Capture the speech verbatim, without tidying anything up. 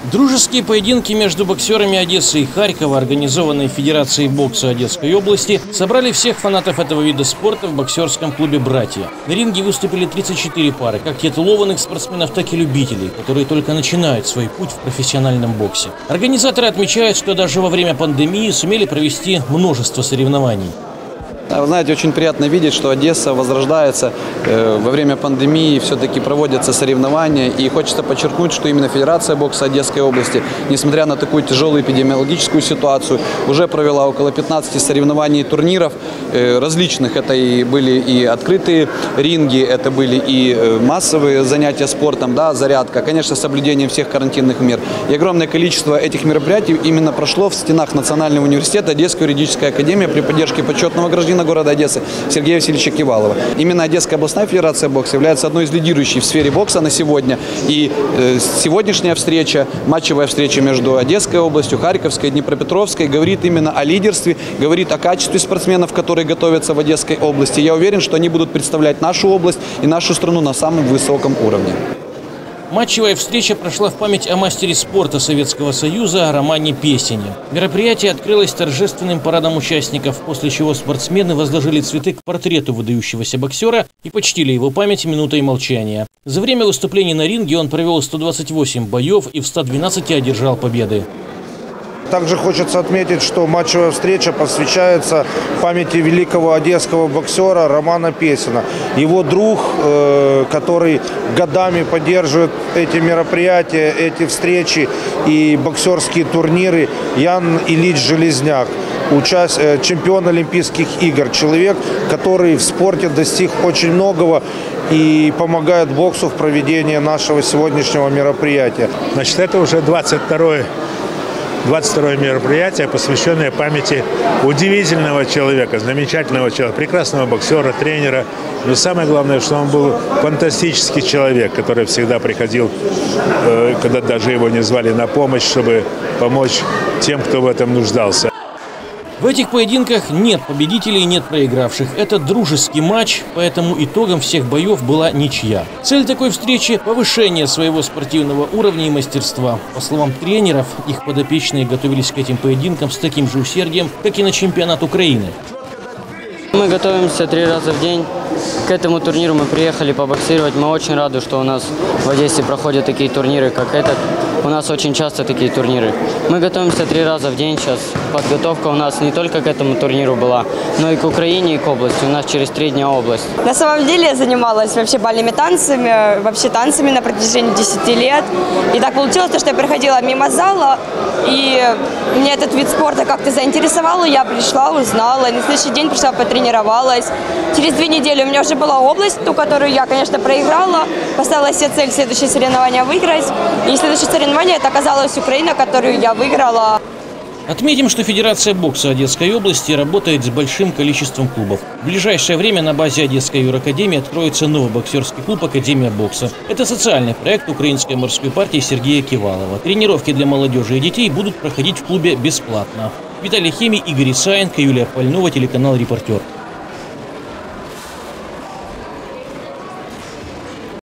Дружеские поединки между боксерами Одессы и Харькова, организованные Федерацией бокса Одесской области, собрали всех фанатов этого вида спорта в боксерском клубе «Братья». На ринге выступили тридцать четыре пары, как титулованных спортсменов, так и любителей, которые только начинают свой путь в профессиональном боксе. Организаторы отмечают, что даже во время пандемии сумели провести множество соревнований. Вы знаете, очень приятно видеть, что Одесса возрождается. Во время пандемии все-таки проводятся соревнования. И хочется подчеркнуть, что именно Федерация бокса Одесской области, несмотря на такую тяжелую эпидемиологическую ситуацию, уже провела около пятнадцати соревнований и турниров различных. Это и были и открытые ринги, это были и массовые занятия спортом, да, зарядка, конечно, с соблюдением всех карантинных мер. И огромное количество этих мероприятий именно прошло в стенах Национального университета Одесской юридической академии при поддержке почетного гражданина города Одессы Сергея Васильевича Кивалова. Именно Одесская областная федерация бокса является одной из лидирующих в сфере бокса на сегодня. И э, сегодняшняя встреча, матчевая встреча между Одесской областью, Харьковской, Днепропетровской говорит именно о лидерстве, говорит о качестве спортсменов, которые готовятся в Одесской области. Я уверен, что они будут представлять нашу область и нашу страну на самом высоком уровне. Матчевая встреча прошла в память о мастере спорта Советского Союза Романе Песине. Мероприятие открылось торжественным парадом участников, после чего спортсмены возложили цветы к портрету выдающегося боксера и почтили его память минутой молчания. За время выступлений на ринге он провел сто двадцать восемь боев и в ста двенадцати одержал победы. Также хочется отметить, что матчевая встреча посвящается памяти великого одесского боксера Романа Песина. Его друг, который годами поддерживает эти мероприятия, эти встречи и боксерские турниры, Ян Ильич Железняк, чемпион Олимпийских игр. Человек, который в спорте достиг очень многого и помогает боксу в проведении нашего сегодняшнего мероприятия. Значит, это уже двадцать второе мероприятие, посвященное памяти удивительного человека, замечательного человека, прекрасного боксера, тренера. Но самое главное, что он был фантастический человек, который всегда приходил, когда даже его не звали на помощь, чтобы помочь тем, кто в этом нуждался. В этих поединках нет победителей и нет проигравших. Это дружеский матч, поэтому итогом всех боев была ничья. Цель такой встречи – повышение своего спортивного уровня и мастерства. По словам тренеров, их подопечные готовились к этим поединкам с таким же усердием, как и на чемпионат Украины. Мы готовимся три раза в день. К этому турниру мы приехали побоксировать. Мы очень рады, что у нас в Одессе проходят такие турниры, как этот. У нас очень часто такие турниры. Мы готовимся три раза в день сейчас. Подготовка у нас не только к этому турниру была, но и к Украине, и к области. У нас через три дня область. На самом деле я занималась вообще бальными танцами, вообще танцами на протяжении десяти лет. И так получилось, что я проходила мимо зала, и меня этот вид спорта как-то заинтересовал. Я пришла, узнала, и на следующий день пришла, потренировалась. Через две недели у меня уже была область, ту, которую я, конечно, проиграла. Поставила себе цель следующее соревнование выиграть. И следующее соревнование это оказалась Украина, которую я выиграла. Отметим, что Федерация бокса Одесской области работает с большим количеством клубов. В ближайшее время на базе Одесской юракадемии откроется новый боксерский клуб «Академия бокса». Это социальный проект Украинской морской партии Сергея Кивалова. Тренировки для молодежи и детей будут проходить в клубе бесплатно. Виталий Химий, Игорь Исаенко, Юлия Пальнова, телеканал «Репортер».